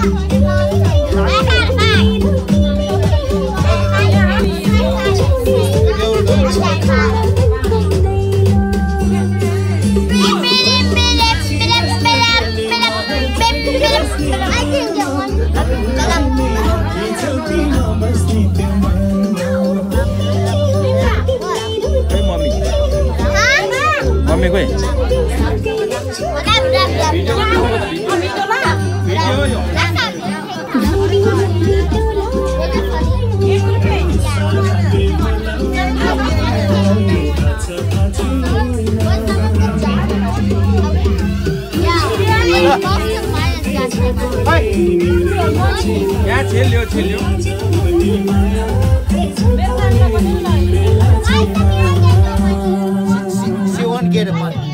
She won't get a money.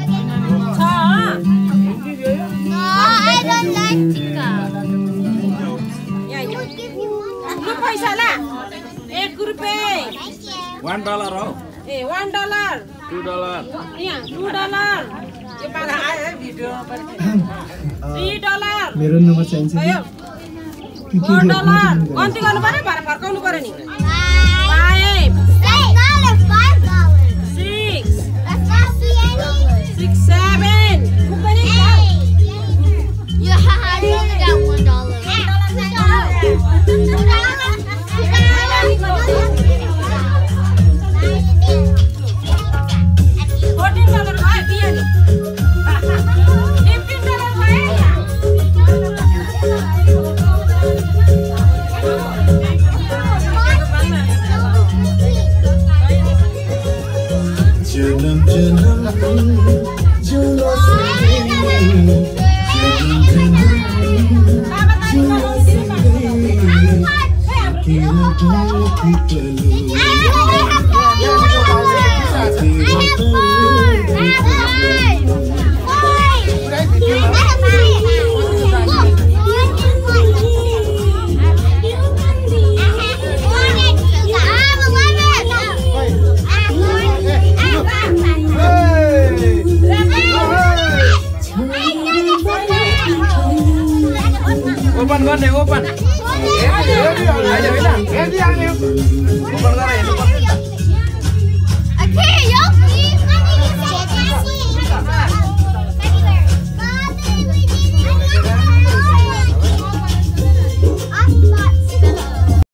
No, I don't like chicken. $1 हो $1 $2 यहाँ $2 यो पारा आयो भिडियो $3 मेरो नम्बर चाहिन्छ भयो $4 कति गर्नु पर्यो भरे फर्काउनु पर्यो नि 5 6 6 7 You only got Open.